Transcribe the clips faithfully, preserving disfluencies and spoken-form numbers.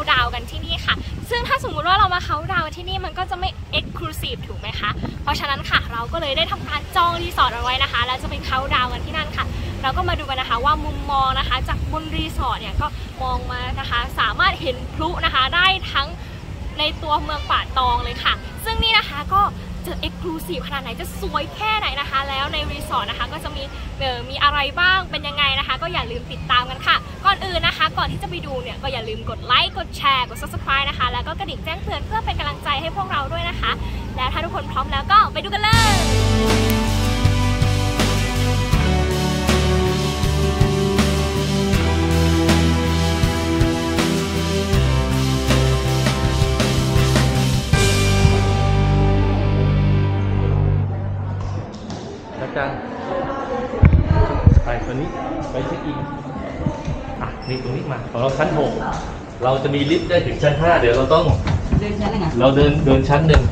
ดาวกันที่นี่ค่ะซึ่งถ้าสมมุติว่าเรามาเขาดาวที่นี่มันก็จะไม่ exclusive ถูกไหมคะเพราะฉะนั้นค่ะเราก็เลยได้ทำการจองรีสอร์ทเอาไว้นะคะแล้วจะไปเขาดาวกันที่นั่นค่ะเราก็มาดูกันนะคะว่ามุมมองนะคะจากบนรีสอร์ทเนี่ยก็มองมานะคะสามารถเห็นพลุนะคะได้ทั้งในตัวเมืองป่าตองเลยค่ะซึ่งนี่นะคะก็จะ exclusive ขนาดไหนจะสวยแค่ไหนนะคะแล้วในรีสอร์ทนะคะก็จะมีเอ่อมีอะไรบ้างเป็นยังไงนะคะก็อย่าลืมติดตามกันค่ะก่อนอื่นนะคะก่อนที่จะไปดูเนี่ยก็อย่าลืมกดไลค์กดแชร์กด ซับสไครบ์ นะคะแล้วก็กระดิ่งแจ้งเตือนเพื่อเป็นกำลังใจให้พวกเราด้วยนะคะแล้วถ้าทุกคนพร้อมแล้วก็ไปดูกันเลยไปตัวนี้ไปเช็คอินอ่ะนี่ตรงนี้มาของเราชั้นหกเราจะมีลิฟต์ได้ถึงชั้นห้าเดี๋ยวเราต้องเดินชั้นหนึ่งเราเดินเดินชั้นหนึ่ง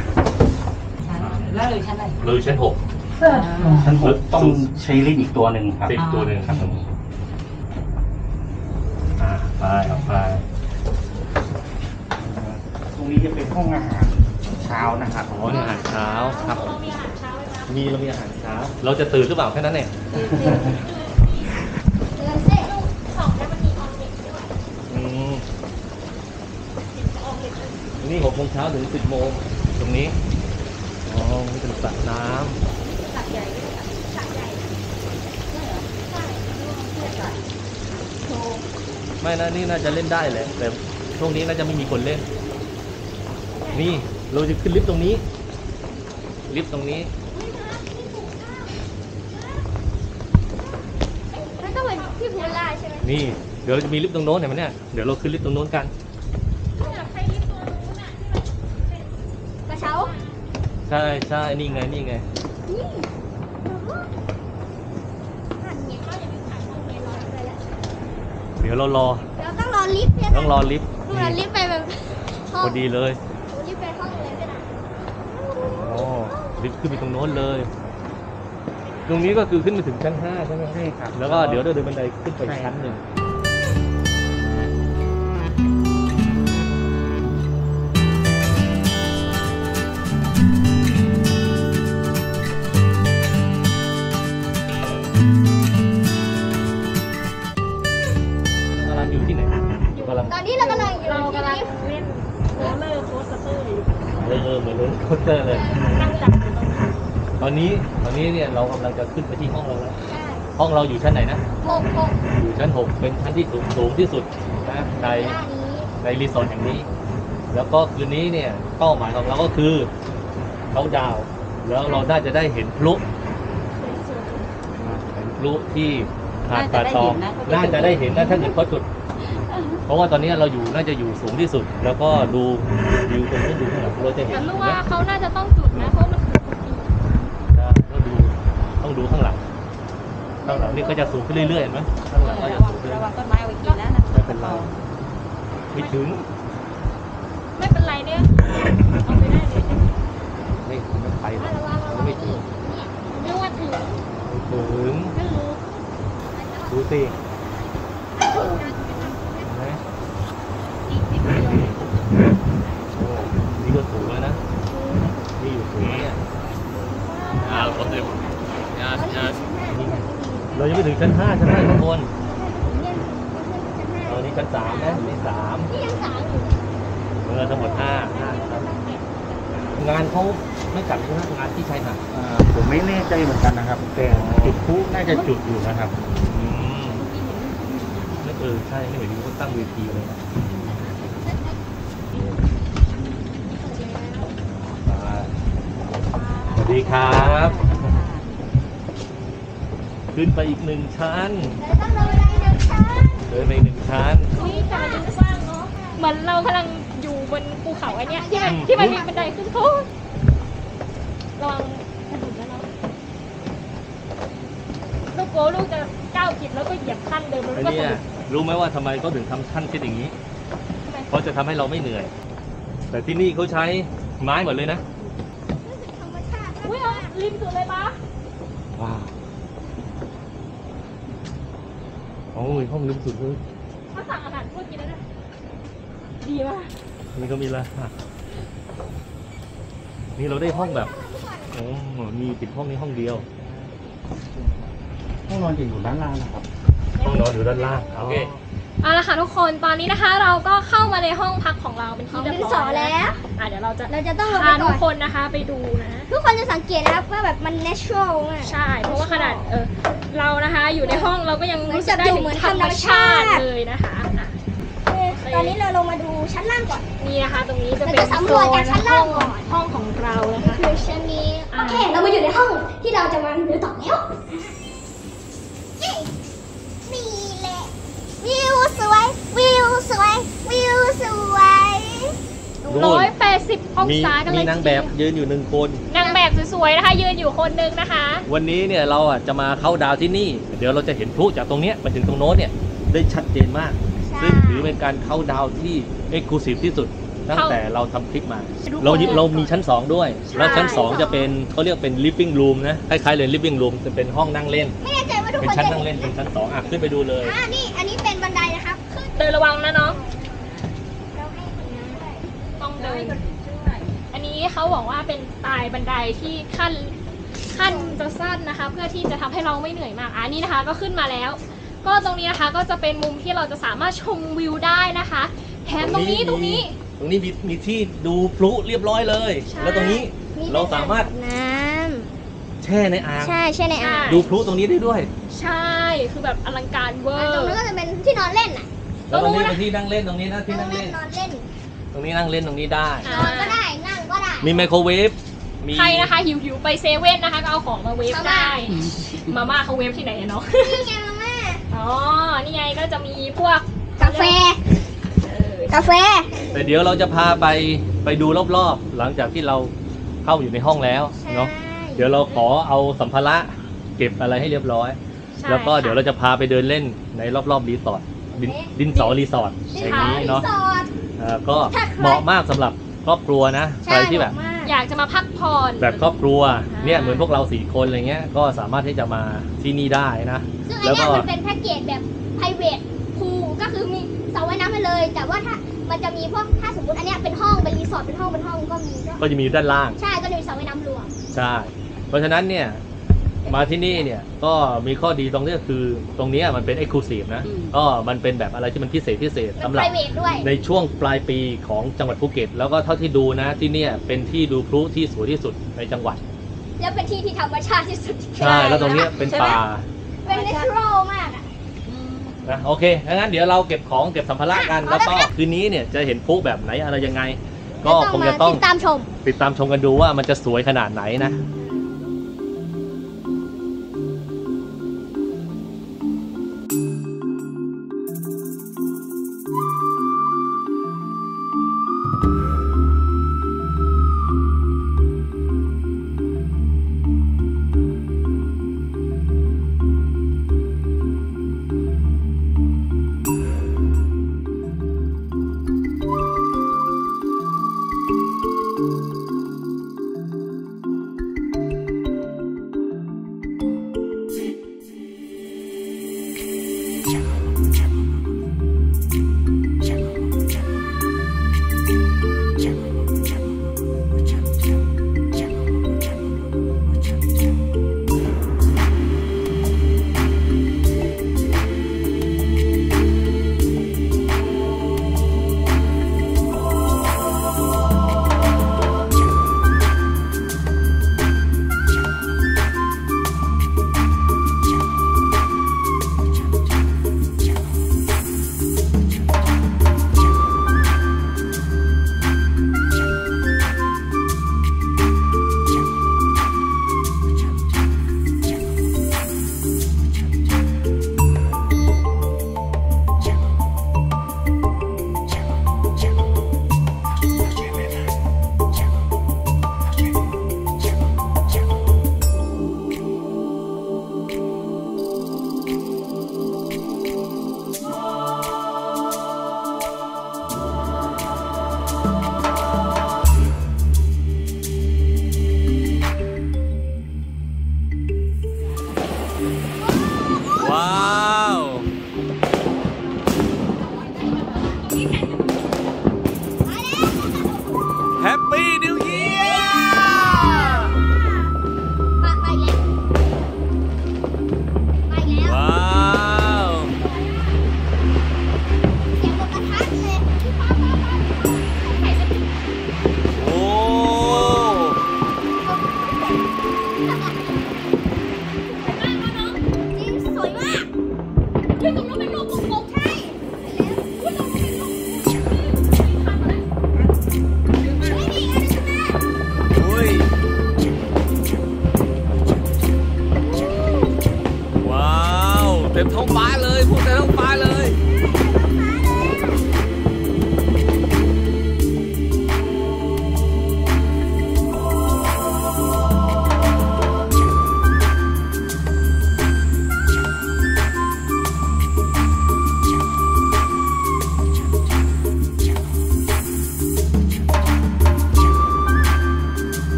แล้วเลยชั้นไหนเลยชั้นหกชั้นหกต้องใช้ลิฟต์อีกตัวหนึ่งครับอีกตัวหนึ่งครับอ่าไปเอาไปตรงนี้จะเป็นห้องอาหารเช้านะครับอ๋ออาหารเช้าครับมีเรามีอาหารเช้าเราจะตื่นหรือเปล่าแค่นั้นเองนี่หกโมงเช้าถึงสิบโมงตรงนี้อ๋อนี่เป็นสระน้ำสระใหญ่สระใหญ่ไม่นะนี่น่าจะเล่นได้แหละแต่ช่วงนี้น่าจะไม่มีคนเล่นนี่เราจะขึ้นลิฟต์ตรงนี้ลิฟต์ตรงนี้แล้วก็เหมือนที่พูล่าใช่ไหมนี่เดี๋ยวเราจะมีลิฟต์ตรงโน้นเห็นไหมเนี่ยเดี๋ยวเราขึ้นลิฟต์ตรงโน้นกันกระเช้าใช่ใช่นี่ไงนี่ไงเดี๋ยวเรารอเราต้องรอลิฟต์ต้องรอลิฟต์รอลิฟต์ไปแบบพอดีเลยลิฟต์ไปห้องเลยก็ได้โอ้ลิฟต์ขึ้นไปตรงโน้นเลยตรงนี้ก็คือขึ้นไปถึงชั้นห้าใช่ไหมใช่ครับแล้วก็เดี๋ยวเดินบันไดขึ้นไปชั้นหนึ่งตอนนี้เรากำลังอยู่เรากำลังเล่นโรลเลอร์โคสเตอร์อยู่เออเออเหมือนโรลเลอร์โคสเตอร์เลยนั่งจับอยู่ตรงนี้ตอนนี้ตอนนี้เนี่ยเรากำลังจะขึ้นไปที่ห้องเราแล้วห้องเราอยู่ชั้นไหนนะหกหกอยู่ชั้นหกเป็นชั้นที่สูงสูงที่สุดนะในในรีสอร์ทแห่งนี้แล้วก็คืนนี้เนี่ยเป้าหมายของเราก็คือเขาดาวแล้วเราน่าจะได้เห็นพลุเห็นพลุที่หาดป่าตองน่าจะได้เห็นนะถ้าเกิดเขาจุดเพราะว่าตอนนี้เราอยู่น่าจะอยู่สูงที่สุดแล้วก็ดูวิวตรงนี้ดูข้างหลังเราจะเห็นรู้ว่าเขาน่าจะต้องจุดนะเพราะมันต้องดูต้องดูข้างหลังข้างหลังนี่ก็จะสูงขึ้นเรื่อยๆเห็นไหมข้างหลังก็จะสูงขึ้นระวังต้นไม้เอาไว้กินนะนะไม่เป็นไรไม่ถึงไม่เป็นไรเนี่ยเอาไปได้เลยไม่ไม่ไปไม่ถึงไม่ว่าถึงถึงดูสินี่ก็สูงแล้วนะนี่อยู่สูงเนี่ยอ่าเราเต็มเรายังไม่ถึงชั้นห้าชั้นห้าข้างบนตอนนี้ชั้นสามนะนี่สามเมื่อทั้งหมดห้าห้าครับงานเขาไม่จัดใช่ไหมงานที่ชายหาดผมไม่แน่ใจเหมือนกันนะครับแต่จุดพลุน่าจะจุดอยู่นะครับอืมเออใช่ไม่เห็นเขาตั้งเวทีเลยสวัสดีครับขึ้นไปอีกหนึ่งชั้นเดินไปอีกหนึ่งชั้นนี่จะมาดูบ้างเนาะเหมือนเรากำลังอยู่บนภูเขาไอ้นี่ที่มันที่มันมีบันไดขึ้นทุกระวังถนนแล้วเนาะลูกโก้ลูกจะก้าวผิดแล้วก็เหยียบขั้นเดิมมันก็เนี่ยรู้ไหมว่าทำไมเขาถึงทำขั้นเช่นอย่างนี้เพราะจะทำให้เราไม่เหนื่อยแต่ที่นี่เขาใช้ไม้หมดเลยนะอุ้ยริมสุดเลยปะว้าวโอ้ยห้องริมสุดเลยเขาสั่งอาหารพวกกินแล้วนะดีมากนี่ก็มีละนี่เราได้ห้องแบบโอ้มีติดห้องนี้ห้องเดียวห้องนอนจะอยู่ด้านล่างนะครับห้องนอนอยู่ด้านล่างโอเคเอาละค่ะทุกคนตอนนี้นะคะ เราก็เข้ามาในห้องพักของเราเป็นที่เรียบร้อยแล้วอ่ะเดี๋ยวเราจะเราจะต้องลงพาไปทุก่กอนคนนะคะไปดูนะทุกคนจะสังเกตนะครับว่าแบบมัน natural มากใช่เพราะว่าขนาดเออเรานะคะอยู่ในห้องเราก็ยังรู้สึกได้ถึงเหมือนธรรมชาติธรรมชาติเลยนะคะอ่ะตอนนี้เราลงมาดูชั้นล่างก่อนนี่นะคะ ตรงนี้จะเราเป็นจะสำรวจจากชั้นล่างก่อนห้องของเรานะคะคือชั้นนี้อ่าโอเค เรามาอยู่ในห้องที่เราจะมาดูต่อแล้วเย้นี่แหละวิวสวย วิวสวย วิวสวยร้อยแปดสิบองมีศากันเลยมีนางแบบยืนอยู่หนึ่งคนนางแบบสวยๆนะคะ ยืนอยู่คนนึงนะคะวันนี้เนี่ยเราอ่ะจะมาเข้าดาวที่นี่ เดี๋ยวเราจะเห็นพลุจากตรงเนี้ยไปถึงตรงโน้นเนี่ยได้ชัดเจนมากใช่ซึ่งถือเป็นการเข้าดาวที่เอ็กซ์คลูซีฟที่สุดตั้งแต่เราทำคลิปมาทุกคนเราเรามีชั้นสองด้วยใช่แล้วชั้นสองจะเป็นเขาเรียกเป็น living room นะคล้ายๆเลย living room จะเป็นห้องนั่งเล่นไม่แน่ใจว่าทุกเป็นคนชั้นจะนั่งเล่นเป็นชั้นสองอ่ะขึ้นไปดูเลยอ่านี่ อันนี้เป็นบันไดนะครับขึ้นเดินระวังนะน้องเราให้คนนั้นด้วยต้องเดิน อันนี้เขาบอกว่าเป็นสไตล์บันไดที่ขั้นขั้นจะสั้นนะคะ เพื่อที่จะทำให้เราไม่เหนื่อยมากอันนี้นะคะก็ขึ้นมาแล้ว ก็ตรงนี้นะคะก็จะเป็นมุมที่เราจะสามารถชมวิวได้นะคะแถมตรงนี้ตรงนี้ตรงนี้มีมีที่ดูพลุเรียบร้อยเลยใช่แล้วตรงนี้เราสามารถน้แช่ในอ่างำใช่ใช่ในอ่างดูพลุตรงนี้ได้ด้วยใช่คือแบบอลังการเวออ่าร์ตรงนั้นก็จะเป็นที่นอนเล่นอ่ะแล้วตรงนี้ตรงนู้นนะเป็นที่นั่งเล่นตรงนี้นะที่นั่งเล่นนอนเล่นตรงนี้นั่งเล่นตรงนี้ได้นอนก็ได้ นั่งก็ได้มีไมโครเวฟมีใครนะคะหิวหิวๆไปเซเว่นนะคะก็เอาของมาเวฟมาม่าได้มาม่าเขาเวฟที่ไหนอะเนาะนี่ไงมาม่าอ๋อนี่ไงก็จะมีพวกกาแฟเออกาแฟแต่เดี๋ยวเราจะพาไปไปดูรอบๆ หลังจากที่เราเข้าอยู่ในห้องแล้วเนาะเดี๋ยวเราขอเอาสัมภาระเก็บอะไรให้เรียบร้อยใช่แล้วก็เดี๋ยวค่ะเราจะพาไปเดินเล่นในรอบๆรีสอร์ทดินดินสอรีสอร์ทแห่งนี้เนาะรีสอร์ทอ่าก็ถ้าใครเหมาะมากสำหรับครอบครัวนะใคใช่รที่แบบมากอยากจะมาพักผ่อนแบบครอบครัวอ่าเนี่ยเหมือนพวกเราสี่คนอะไรเงี้ยก็สามารถที่จะมาที่นี่ได้นะซึ่งอันแล้วเนี้ก็ยมันเป็นแพ็กเกจแบบ private pool ก็คือมีสระว่ายน้ำให้เลย แต่ว่าถ้ามันจะมีพวกถ้าสมมติอันเนี้ยเป็นห้องเป็นรีสอร์ทเป็นห้องเป็นห้องก็มีก็ก็จะมีอยู่ด้านล่างใช่ก็จะมีสระว่ายน้ำรวมใช่ เพราะฉะนั้นเนี่ยมาที่นี่เนี่ยก็มีข้อดีตรงนี้ก็คือตรงเนี้ยมันเป็น exclusive นะ ก็มันเป็นแบบอะไรที่มันพิเศษพิเศษมันสำหรับ private ด้วยในช่วงปลายปีของจังหวัดภูเก็ต แล้วก็เท่าที่ดูนะที่เนี่ยเป็นที่ดูพลุที่สวยที่สุดในจังหวัดแล้วเป็นที่ที่ธรรมชาติที่สุดใช่แล้วตรงเนี้ยเป็นป่าเป็น natural มากอ่ะนะโอเคงั้นเดี๋ยวเราเก็บของเก็บสัมภาระกันอ่ะแล้วก็เอาได้ไหมคืนนี้เนี่ยจะเห็นพลุแบบไหนอะไรยังไง ก็คงจะต้องติดตามชมติดตามชมกันดูว่ามันจะสวยขนาดไหนนะ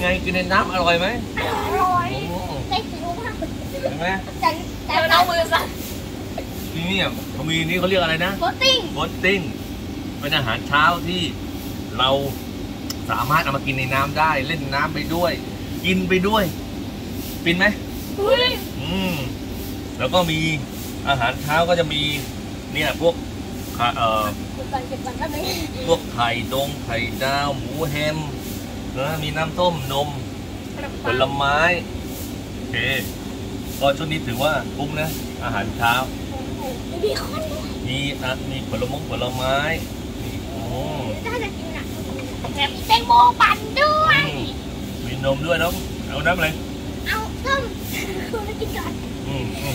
ไงกินในน้ำอร่อยไหมอร่อยโอ้ได้กินมากเห็นไหมแต่แต่เดี๋ยวเอามือสั่นที่นี่เขามีนี่เขาเรียกอะไรนะโปรตีนโบสติ้งเป็นอาหารเช้าที่เราสามารถเอามากินในน้ำได้ เล่นน้ำไปด้วย กินไปด้วยฟินไหมอุ้ยอืมแล้วก็มีอาหารเช้าก็จะมีเนี่ยพวกข่าเอ่อเก็บก่อนเก็บก่อนก็ไม่พวกไข่ดงไข่ดาวหมูแฮมนะมีน้ำต้มนมผลไม้โอเคก็ชุดนี้ถือว่าคุ้มนะอาหารเช้ามีเบคอนด้วยมีอ่ะมีผลมงผลไม้มีโอ้น่าจะกินอ่ะแถมมีแตงโมปั่นด้วยอืมมีนมด้วยน้องเอาน้ำอะไรเอาต้มคุณกินก่อนอืมอืม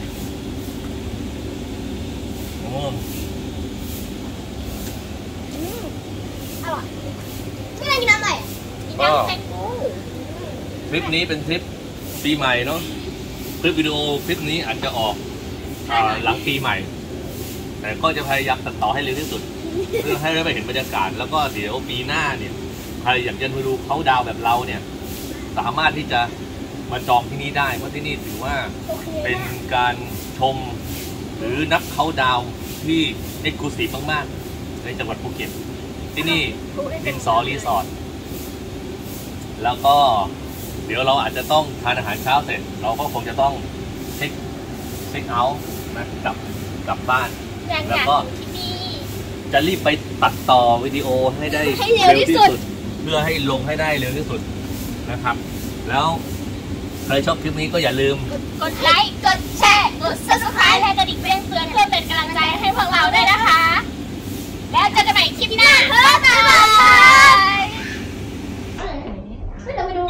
โอ้อืมอร่อยไม่ได้กินน้ำอะไรกินน้ำแตงโมคลิปนี้เป็นคลิปปีใหม่เนาะคลิปวิดีโอคลิปนี้อาจจะออกอ่าหลังปีใหม่ แต่ก็จะพยายามตัดต่อให้เร็วที่สุด เพื่อให้ได้ไปเห็นบรรยากาศ แล้วก็เดี๋ยวปีหน้าเนี่ยใครอยากจะมาดูเขาดาวแบบเราเนี่ยสามารถที่จะมาจองที่นี่ได้เพราะที่นี่ถือว่าโอเคเป็นการชมหรือนับเขาดาวที่เอ็กซ์คลูซีฟมากๆในจังหวัดภูเก็ตที่นี่ดินสอรีสอร์ทแล้วก็เดี๋ยวเราอาจจะต้องทานอาหารเช้าเสร็จ เราก็คงจะต้องเช็คเช็คเอาท์นะกลับกลับบ้านอย่างแล้วอย่างก็ที่นี่จะรีบไปตัดต่อวิดีโอให้ได้ให้เร็วที่สุดเพื่อให้ลงให้ได้เร็วที่สุดนะครับ แล้วใครชอบคลิปนี้ก็อย่าลืมกดไลค์ กดแชร์ กด ซับสไครบ์ และกระดิ่งแจ้งเตือนเพื่อเป็นกำลังใจให้พวกเราด้วยนะคะ แล้วเจอกันใหม่คลิปหน้าบ๊ายบายเราไปดู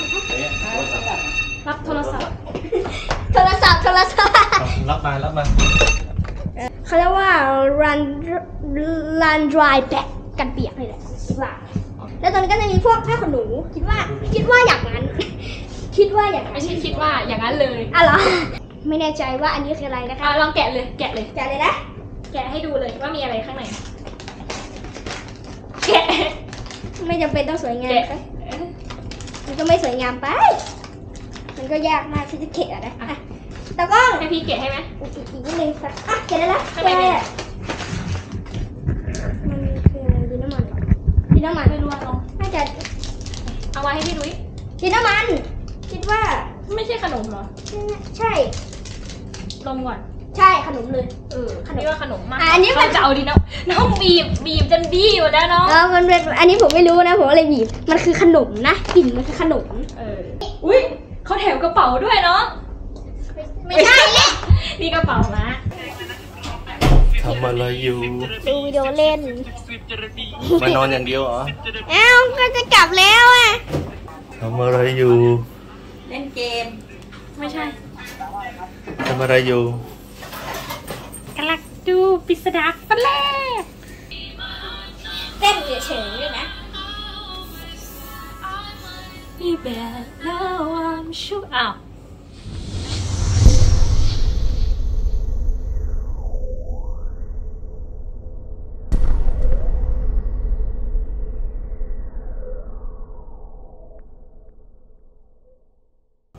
รับโทรศัพท์โทรศัพท์โทรศัพท์รับมารับมาเขาเรียกว่า run run dry back กันเปียกเลยแหละคิดว่า แล้วตอนนี้ก็จะมีพวกผ้าขนหนูคิดว่า คิดว่าอย่างนั้น คิดว่าอย่างนั้นไม่ใช่คิดว่าอย่างนั้นเลยอ่ะเหรอ ไม่แน่ใจว่าอันนี้คืออะไรนะคะอ่ะลองแกะเลยแกะเลยแกะเลยนะแกะให้ดูเลยว่ามีอะไรข้างในแกะไม่จำเป็นต้องสวยงามแกะค่ะมันก็ไม่สวยงามไป มันก็ยากมากที่จะแกะนะอ่ะตะกล้องให้พี่แกะให้ไหมอีกอีกอีกนิดนึงค่ะอ่ะแกะได้แล้วข้างในแกะเป็นไงมันคืออะไรดินน้ำมันเหรอดินน้ำมันไม่รู้ว่าลองน่าจะเอาไว้ให้พี่ดุ้ยดินน้ำมัน คิดว่าไม่ใช่ขนมเหรอใช่ลมก่อนใช่ขนมเลยเออพี่ว่าขนมมากอ่ะอันนี้มันเราจะเอาดีน้องน้องบีบบีบจนบี้หมดแล้วน้องเออมันเป็นอันนี้ผมไม่รู้นะผมก็เลยบีบมันคือขนมนะกลิ่นมันคือขนมเอออุ้ยเขาแถมกระเป๋าด้วยเนาะไม่ใช่แหละมีกระเป๋ามาทำอะไรอยู่ดูวิดีโอเล่นมานอนอย่างเดียวเหรอเอ้าก็จะกลับแล้วอ่ะทำอะไรอยู่เล่นเกมไม่ใช่ทำอะไรอยู่กำลังดูปิสดาฟันแรกเต้นเฉยๆด้วยนะพี่แบบแล้วความชุบอ้าว